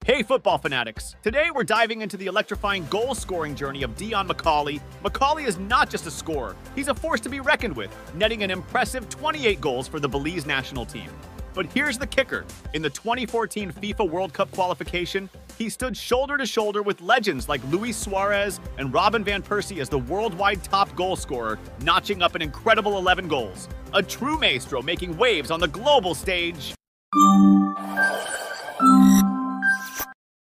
Hey football fanatics! Today we're diving into the electrifying goal-scoring journey of Deon McCaulay. McCaulay is not just a scorer, he's a force to be reckoned with, netting an impressive 28 goals for the Belize national team. But here's the kicker. In the 2014 FIFA World Cup qualification, he stood shoulder to shoulder with legends like Luis Suarez and Robin van Persie as the worldwide top goal scorer, notching up an incredible 11 goals. A true maestro making waves on the global stage.